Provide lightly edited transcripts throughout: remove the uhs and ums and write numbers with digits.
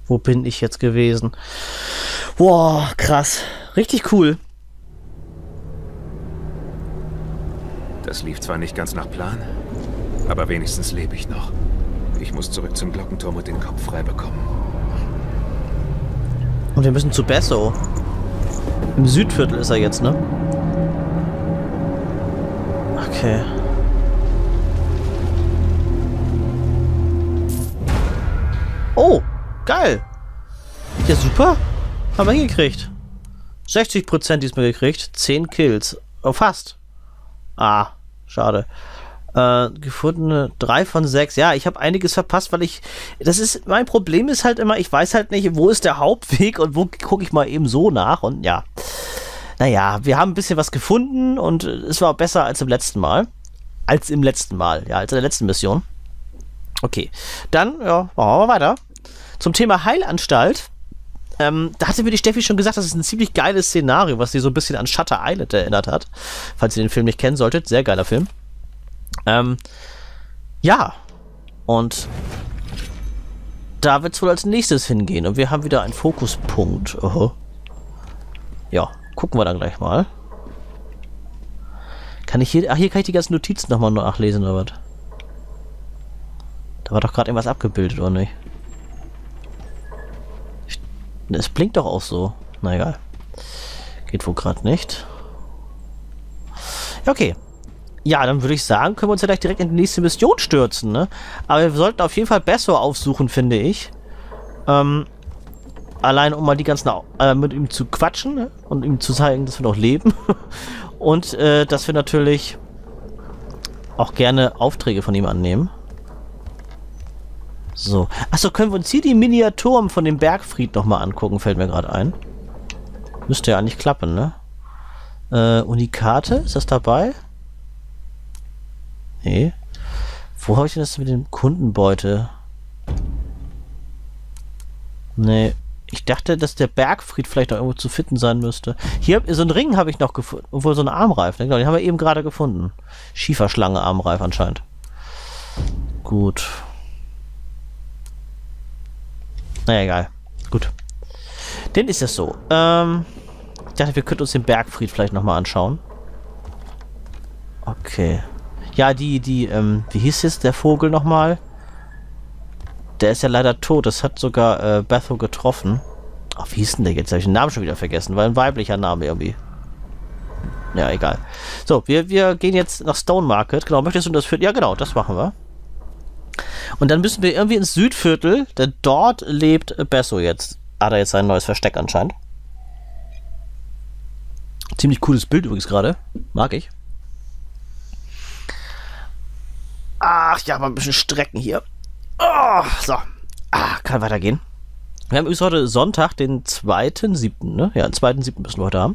Wo bin ich jetzt gewesen? Boah, krass. Richtig cool. Das lief zwar nicht ganz nach Plan, aber wenigstens lebe ich noch. Ich muss zurück zum Glockenturm und den Kopf frei bekommen. Und wir müssen zu Besso. Im Südviertel ist er jetzt, ne? Okay. Oh, geil. Ja, super. Haben wir hingekriegt. 60% diesmal gekriegt. 10 Kills. Oh, fast. Ah, schade. Gefundene 3 von 6. Ja, ich habe einiges verpasst, weil ich... mein Problem ist halt immer, ich weiß halt nicht, wo ist der Hauptweg und wo gucke ich mal eben so nach und ja. Naja, wir haben ein bisschen was gefunden und es war besser als im letzten Mal. Ja, als in der letzten Mission. Okay, dann, ja, machen wir weiter. Zum Thema Heilanstalt. Da hatte mir die Steffi schon gesagt, das ist ein ziemlich geiles Szenario, was sie so ein bisschen an Shutter Island erinnert hat. Falls ihr den Film nicht kennen solltet, sehr geiler Film. Ja, und da wird es wohl als nächstes hingehen. Und wir haben wieder einen Fokuspunkt. Ja, gucken wir dann gleich mal. Kann ich hier... Ach, hier kann ich die ganzen Notizen nochmal nachlesen, oder was? Da war doch gerade irgendwas abgebildet, oder nicht? Es blinkt doch auch so. Na egal. Geht wohl gerade nicht. Ja, okay. Ja, dann würde ich sagen, können wir uns ja gleich direkt in die nächste Mission stürzen, ne? Aber wir sollten auf jeden Fall Besso aufsuchen, finde ich. Allein um mal die ganzen mit ihm zu quatschen, ne? Und ihm zu zeigen, dass wir noch leben. Und dass wir natürlich auch gerne Aufträge von ihm annehmen. So. Achso, können wir uns hier die Miniaturen von dem Bergfried nochmal angucken, fällt mir gerade ein. Müsste ja eigentlich klappen, ne? Unikate, ist das dabei? Nee. Wo habe ich denn das mit dem Kundenbeute? Nee. Ich dachte, dass der Bergfried vielleicht auch irgendwo zu finden sein müsste. Hier, so einen Ring habe ich noch gefunden. Obwohl, so einen Armreif. Ne? Genau, den haben wir eben gerade gefunden. Schieferschlange Armreif anscheinend. Gut. Naja, egal. Gut. Dann ist es so. Ich dachte, wir könnten uns den Bergfried vielleicht nochmal anschauen. Okay. Ja, wie hieß jetzt der Vogel nochmal? Der ist ja leider tot. Das hat sogar Betho getroffen. Ach, wie hieß denn der jetzt? Habe ich den Namen schon wieder vergessen. War ein weiblicher Name irgendwie. Ja, egal. So, wir gehen jetzt nach Stone Market. Genau, möchtest du das Viertel? Ja, genau, das machen wir. Und dann müssen wir irgendwie ins Südviertel, denn dort lebt Besso jetzt. Hat er jetzt sein neues Versteck anscheinend. Ziemlich cooles Bild übrigens gerade. Mag ich. Ach ja, mal ein bisschen strecken hier. Oh, so. Kann weitergehen. Wir haben übrigens heute Sonntag, den 2.7., ne? Ja, den 2.7. müssen wir heute haben.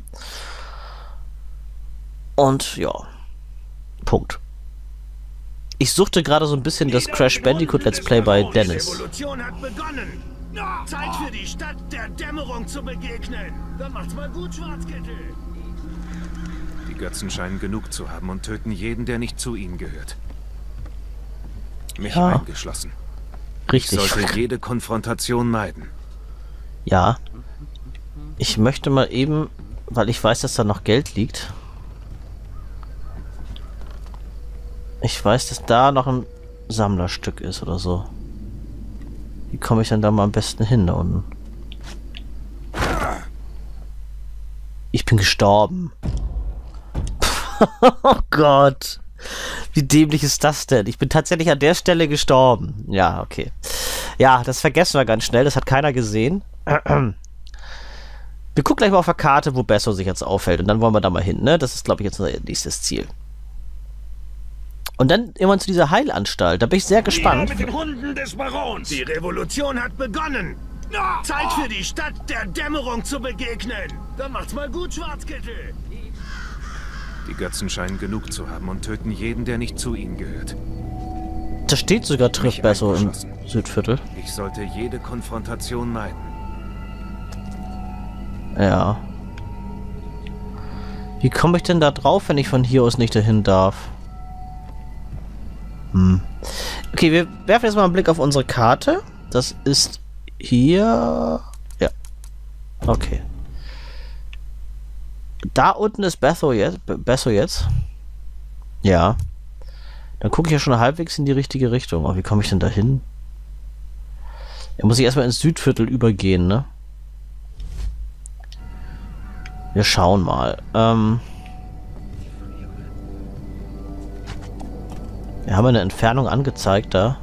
Und ja. Punkt. Ich suchte gerade so ein bisschen das Crash Bandicoot Let's Play bei Dennis. Die Revolution hat begonnen. Zeit für die Stadt der Dämmerung zu begegnen. Dann macht's mal gut, Schwarzkittel. Die Götzen scheinen genug zu haben und töten jeden, der nicht zu ihnen gehört. Mich eingeschlossen. Richtig. Ich sollte jede Konfrontation meiden. Ja. Ich möchte mal eben, weil ich weiß, dass da noch Geld liegt. Ich weiß, dass da noch ein Sammlerstück ist oder so. Wie komme ich denn da mal am besten hin da unten? Ich bin gestorben. Oh Gott. Wie dämlich ist das denn? Ich bin tatsächlich an der Stelle gestorben. Ja, okay. Ja, das vergessen wir ganz schnell. Das hat keiner gesehen. Wir gucken gleich mal auf der Karte, wo Besso sich jetzt aufhält. Und dann wollen wir da mal hin, ne? Das ist, glaube ich, jetzt unser nächstes Ziel. Und dann immer zu dieser Heilanstalt. Da bin ich sehr gespannt. Mit den Hunden des Barons. Die Revolution hat begonnen. Zeit für die Stadt der Dämmerung zu begegnen. Dann macht's mal gut, Schwarzkittel. Die Götzen scheinen genug zu haben und töten jeden, der nicht zu ihnen gehört. Da steht sogar trifft Besso im Südviertel. Ich sollte jede Konfrontation meiden. Ja. Wie komme ich denn da drauf, wenn ich von hier aus nicht dahin darf? Okay, wir werfen jetzt mal einen Blick auf unsere Karte. Das ist hier... Ja. Okay. Da unten ist Betho jetzt. Ja. Dann gucke ich ja schon halbwegs in die richtige Richtung. Oh, wie komme ich denn da hin? Da muss ich erstmal ins Südviertel übergehen, ne? Wir schauen mal. Wir haben eine Entfernung angezeigt da.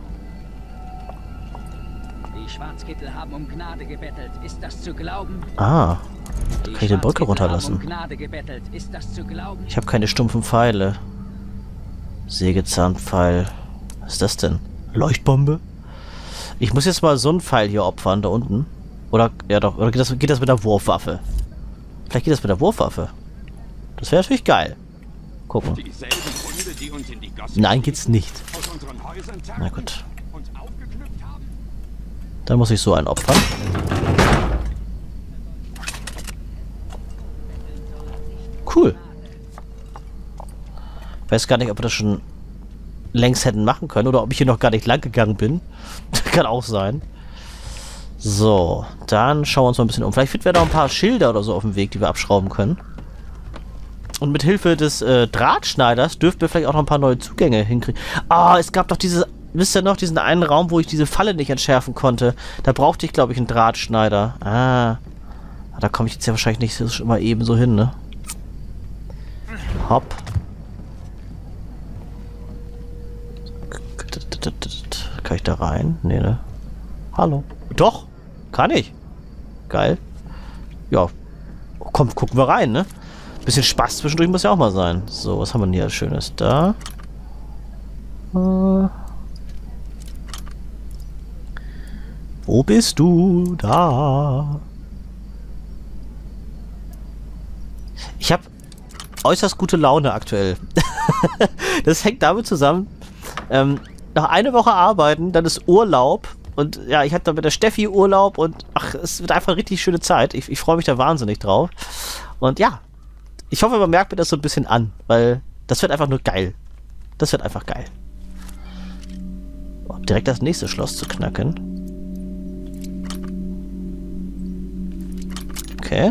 Die Schwarzkittel haben um Gnade gebettelt. Ist das zu glauben? Ah. Da kann ich die Brücke runterlassen. Um Gnade gebettelt. Ist das zu glauben? Ich habe keine stumpfen Pfeile. Sägezahnpfeil. Was ist das denn? Leuchtbombe? Ich muss jetzt mal so einen Pfeil hier opfern, da unten. Oder, ja doch, oder geht das mit der Wurfwaffe? Vielleicht geht das mit der Wurfwaffe. Das wäre natürlich geil. Gucken. Nein, geht's nicht. Na gut. Dann muss ich so einen opfern. Cool. Ich weiß gar nicht, ob wir das schon längst hätten machen können oder ob ich hier noch gar nicht lang gegangen bin. Kann auch sein. So, dann schauen wir uns mal ein bisschen um. Vielleicht finden wir da ein paar Schilder oder so auf dem Weg, die wir abschrauben können. Und mit Hilfe des Drahtschneiders dürften wir vielleicht auch noch ein paar neue Zugänge hinkriegen. Ah, es gab doch diese, wisst ihr noch, diesen einen Raum, wo ich diese Falle nicht entschärfen konnte. Da brauchte ich, glaube ich, einen Drahtschneider. Ah, da komme ich jetzt ja wahrscheinlich nicht mal eben so hin, ne? Hopp. Kann ich da rein? Nee, ne? Hallo. Doch, kann ich. Geil. Ja. Komm, gucken wir rein, ne? Bisschen Spaß zwischendurch muss ja auch mal sein. So, was haben wir denn hier Schönes? Da. Wo bist du? Da. Ich habe äußerst gute Laune aktuell. Das hängt damit zusammen, noch eine Woche arbeiten, dann ist Urlaub. Und ja, ich hatte da mit der Steffi Urlaub und ach, es wird einfach eine richtig schöne Zeit. Ich freue mich da wahnsinnig drauf. Und ja, ich hoffe, man merkt mir das so ein bisschen an, weil das wird einfach nur geil. Das wird einfach geil. Oh, direkt das nächste Schloss zu knacken. Okay.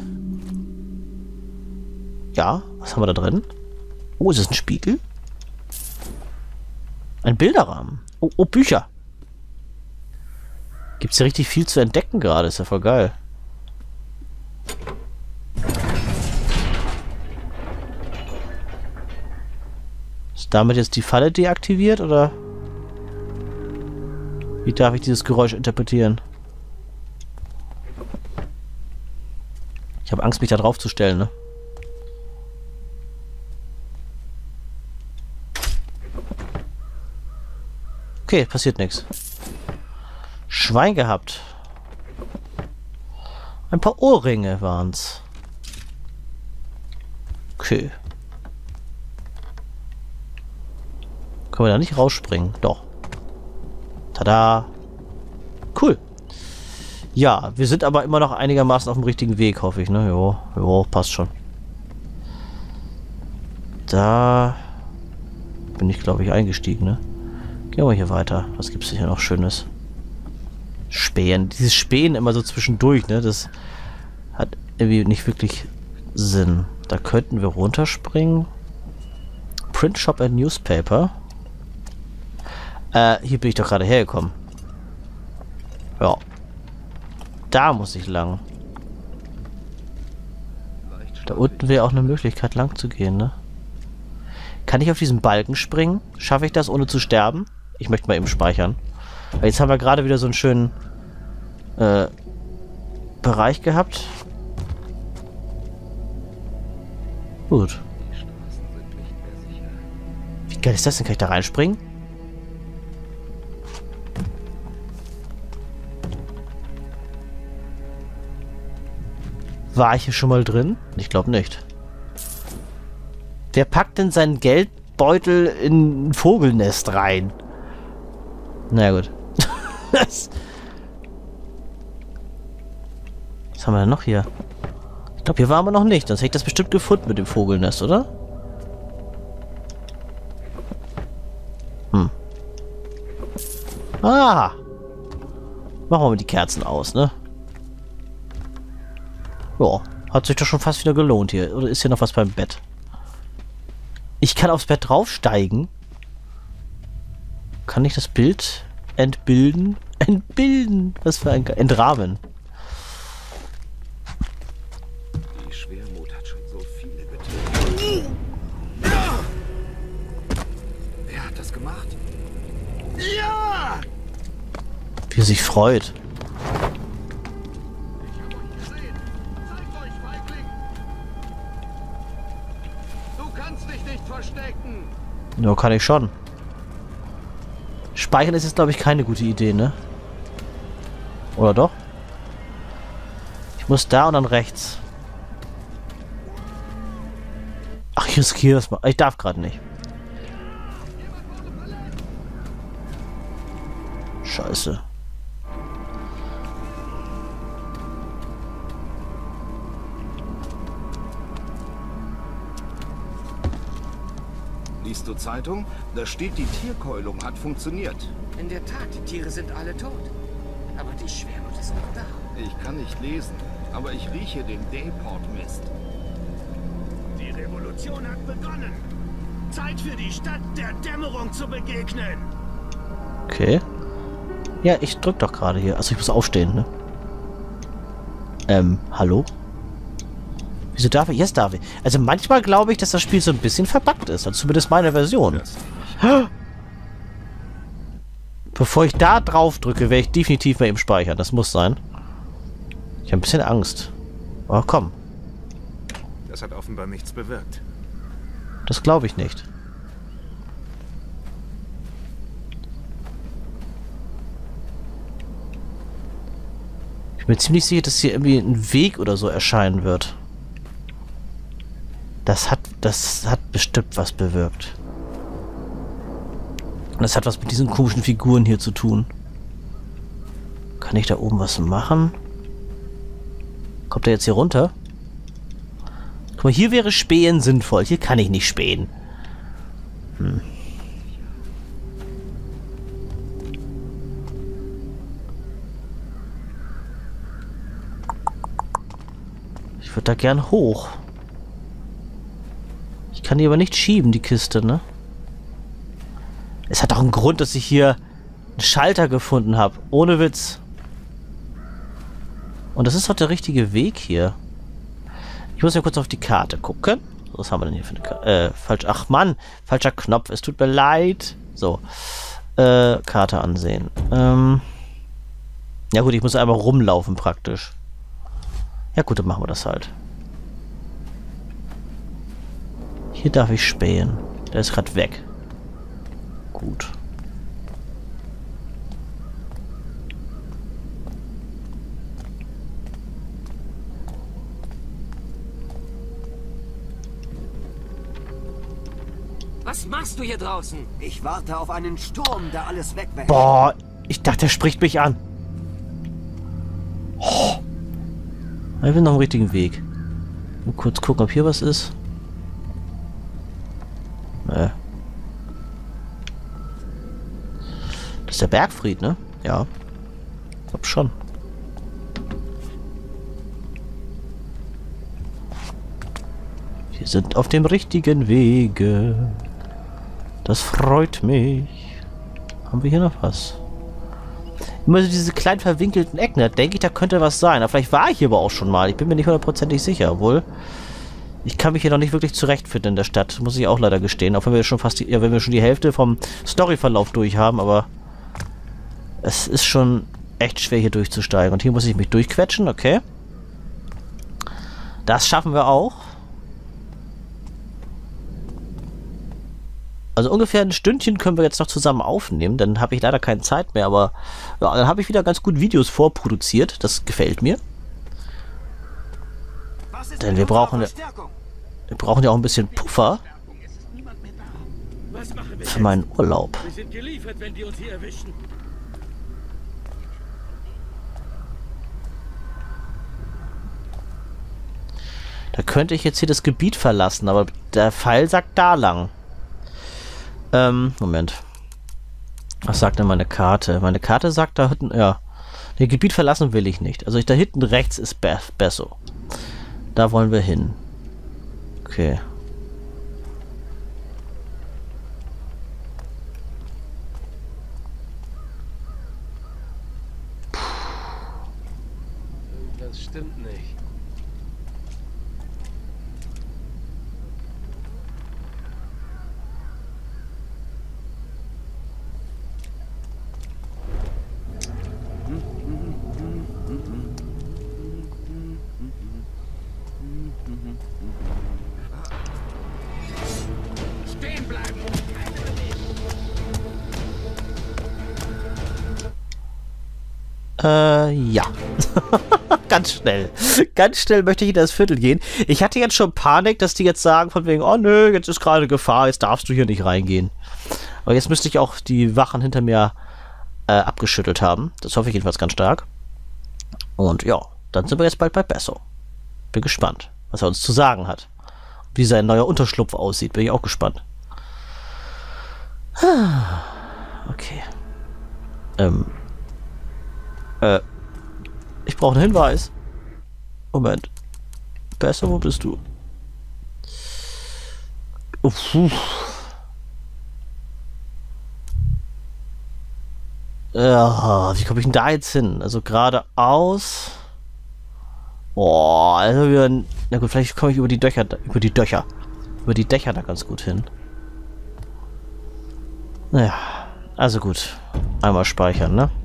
Ja, was haben wir da drin? Oh, ist das ein Spiegel? Ein Bilderrahmen. Oh, Bücher. Gibt's ja richtig viel zu entdecken gerade. Ist ja voll geil. Ist damit jetzt die Falle deaktiviert, oder? Wie darf ich dieses Geräusch interpretieren? Ich habe Angst, mich da drauf zu stellen, ne? Okay, passiert nichts. Schwein gehabt. Ein paar Ohrringe waren's. Okay. Können wir da nicht rausspringen? Doch. Tada. Cool. Ja, wir sind aber immer noch einigermaßen auf dem richtigen Weg, hoffe ich, ne? Jo, passt schon. Da bin ich, glaube ich, eingestiegen, ne? Gehen wir hier weiter. Was gibt's hier noch Schönes? Spähen. Dieses Spähen immer so zwischendurch, ne? Das hat irgendwie nicht wirklich Sinn. Da könnten wir runterspringen. Print Shop and Newspaper. Hier bin ich doch gerade hergekommen. Ja. Da muss ich lang. Da unten wäre auch eine Möglichkeit, lang zu gehen, ne? Kann ich auf diesen Balken springen? Schaffe ich das, ohne zu sterben? Ich möchte mal eben speichern. Weil jetzt haben wir gerade wieder so einen schönen Bereich gehabt. Gut. Wie geil ist das denn? Kann ich da reinspringen? War ich hier schon mal drin? Ich glaube nicht. Wer packt denn seinen Geldbeutel in ein Vogelnest rein? Na gut. Was haben wir denn noch hier? Ich glaube, hier waren wir noch nicht. Sonst hätte ich das bestimmt gefunden mit dem Vogelnest, oder? Ah. Machen wir mal die Kerzen aus, ne? Ja, hat sich doch schon fast wieder gelohnt hier. Oder ist hier noch was beim Bett? Ich kann aufs Bett draufsteigen. Kann ich das Bild entbilden? Entbilden! Was für ein... Entrahmen. Die Schwermut hat schon so viele getötet. Wer hat das gemacht? Ja! Wie er sich freut. Ich hab euch gesehen. Zeigt euch, Feigling! Du kannst dich nicht verstecken! Ja, kann ich schon. Speichern ist jetzt, glaube ich, keine gute Idee, ne? Oder doch? Ich muss da und dann rechts. Ach, ich riskiere es mal. Ich darf gerade nicht. Scheiße. Liest du Zeitung? Da steht, die Tierkeulung hat funktioniert. In der Tat, die Tiere sind alle tot. Aber die Schwermut ist noch da. Ich kann nicht lesen, aber ich rieche den Dayport-Mist. Die Revolution hat begonnen. Zeit für die Stadt der Dämmerung zu begegnen. Okay. Ja, ich drück doch gerade hier. Also ich muss aufstehen, ne? Hallo? Wieso darf ich? Jetzt darf ich. Also manchmal glaube ich, dass das Spiel so ein bisschen verbuggt ist. Also zumindest meine Version. Bevor ich da drauf drücke, werde ich definitiv mal eben speichern. Das muss sein. Ich habe ein bisschen Angst. Oh, komm. Das hat offenbar nichts bewirkt. Das glaube ich nicht. Ich bin mir ziemlich sicher, dass hier irgendwie ein Weg oder so erscheinen wird. Das hat bestimmt was bewirkt. Und das hat was mit diesen komischen Figuren hier zu tun. Kann ich da oben was machen? Kommt der jetzt hier runter? Guck mal, hier wäre Spähen sinnvoll. Hier kann ich nicht spähen. Ich würde da gern hoch. Ich kann die aber nicht schieben, die Kiste, ne? Es hat auch einen Grund, dass ich hier einen Schalter gefunden habe. Ohne Witz. Und das ist doch der richtige Weg hier. Ich muss ja kurz auf die Karte gucken. Was haben wir denn hier für eine Karte? Falsch. Ach Mann, falscher Knopf. Es tut mir leid. So. Karte ansehen. Ja gut, ich muss einmal rumlaufen praktisch. Ja gut, dann machen wir das halt. Hier darf ich spähen. Der ist gerade weg. Gut. Was machst du hier draußen? Ich warte auf einen Sturm, der alles wegwäscht. Boah, ich dachte, er spricht mich an. Oh. Ich bin noch am richtigen Weg. Mal kurz gucken, ob hier was ist. Nee. Das ist der Bergfried, ne? Ja. Ich glaub schon. Wir sind auf dem richtigen Wege. Das freut mich. Haben wir hier noch was? Immer so diese kleinen verwinkelten Ecken. Da denke ich, da könnte was sein. Aber vielleicht war ich hier aber auch schon mal. Ich bin mir nicht hundertprozentig sicher. Obwohl, ich kann mich hier noch nicht wirklich zurechtfinden in der Stadt. Muss ich auch leider gestehen. Auch wenn wir schon fast die, ja, wenn wir schon die Hälfte vom Storyverlauf durch haben. Aber es ist schon echt schwer, hier durchzusteigen. Und hier muss ich mich durchquetschen. Okay. Das schaffen wir auch. Also ungefähr ein Stündchen können wir jetzt noch zusammen aufnehmen. Dann habe ich leider keine Zeit mehr, aber ja, dann habe ich wieder ganz gut Videos vorproduziert. Das gefällt mir. Denn wir brauchen ja auch ein bisschen Puffer für meinen Urlaub. Wir sind geliefert, wenn die uns hier erwischen. Da könnte ich jetzt hier das Gebiet verlassen, aber der Pfeil sagt da lang. Moment. Was sagt denn meine Karte? Meine Karte sagt da hinten, ja. Das Gebiet verlassen will ich nicht. Also da hinten rechts ist Besso. Da wollen wir hin. Okay. Das stimmt nicht. Stehen bleiben! Ja. Ganz schnell. Ganz schnell möchte ich in das Viertel gehen. Ich hatte jetzt schon Panik, dass die jetzt sagen von wegen, oh nö, jetzt ist gerade Gefahr, jetzt darfst du hier nicht reingehen. Aber jetzt müsste ich auch die Wachen hinter mir abgeschüttelt haben. Das hoffe ich jedenfalls ganz stark. Und ja, dann sind wir jetzt bald bei Besso. Bin gespannt, was er uns zu sagen hat. Wie sein neuer Unterschlupf aussieht, bin ich auch gespannt. Okay. Ich brauche einen Hinweis. Moment. Besso, wo bist du? Ja, wie komme ich denn da jetzt hin? Also geradeaus. Boah, also wir. Na gut, vielleicht komme ich über die Dächer da ganz gut hin. Naja, also gut. Einmal speichern, ne?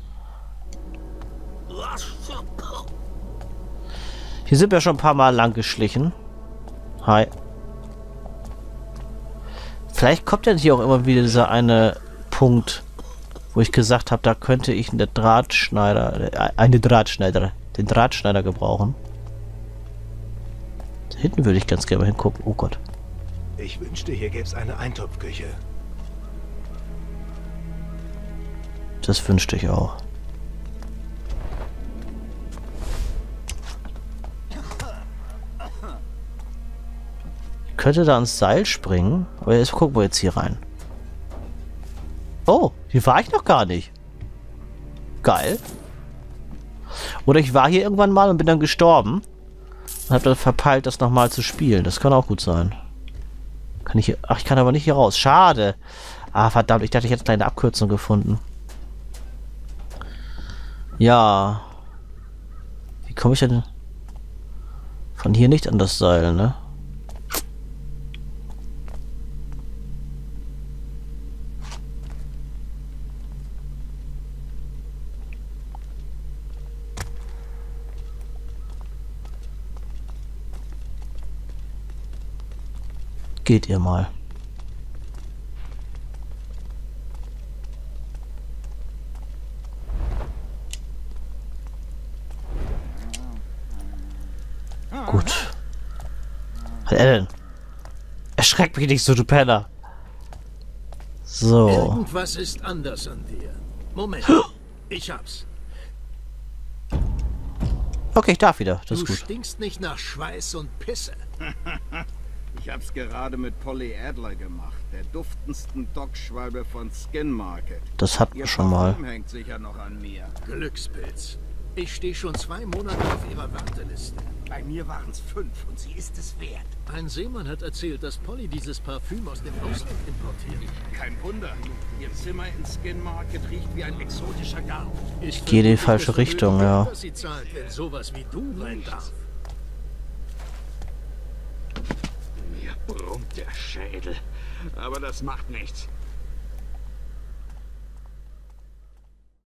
Hier sind wir schon ein paar Mal lang geschlichen. Hi. Vielleicht kommt dann hier auch immer wieder dieser eine Punkt, wo ich gesagt habe, da könnte ich den Drahtschneider gebrauchen. Da hinten würde ich ganz gerne mal hingucken. Oh Gott. Ich wünschte, hier gäbe es eine Eintopfküche. Das wünschte ich auch. Ich könnte da ans Seil springen, aber jetzt gucken wir jetzt hier rein. Oh, hier war ich noch gar nicht. Geil. Oder ich war hier irgendwann mal und bin dann gestorben. Und habe dann verpeilt, das nochmal zu spielen. Das kann auch gut sein. Kann ich hier... Ach, ich kann aber nicht hier raus. Schade. Ah, verdammt. Ich dachte, ich hätte eine kleine Abkürzung gefunden. Ja. Wie komme ich denn... Von hier nicht an das Seil, ne? Geht ihr mal. Gut. Was er denn? Erschreck mich nicht so, du Penner. So. Irgendwas ist anders an dir. Moment. Ich hab's. Okay, ich darf wieder. Das ist Du gut. stinkst nicht nach Schweiß und Pisse. Ich hab's gerade mit Polly Adler gemacht, der duftendsten Dockschwalbe von Skin Market. Das hatten wir Ihr schon mal. Parfüm hängt sicher noch an mir. Glückspilz. Ich stehe schon 2 Monate auf ihrer Warteliste. Bei mir waren es 5 und sie ist es wert. Ein Seemann hat erzählt, dass Polly dieses Parfüm aus dem Ausland importiert. Kein Wunder. Ihr Zimmer in Skin Market riecht wie ein exotischer Garten. Ich Gehe in die vermute, falsche das Richtung, Vermögen, ja. das sie zahlt, wenn sowas wie du rein darf. Mir brummt der Schädel. Aber das macht nichts.